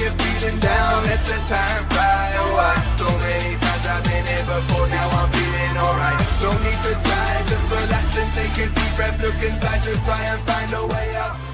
you're feeling down, let the time fly away. So many times I've been here before, now I'm feeling alright. No need to try, just relax and take a deep breath. Look inside to try and find a way out.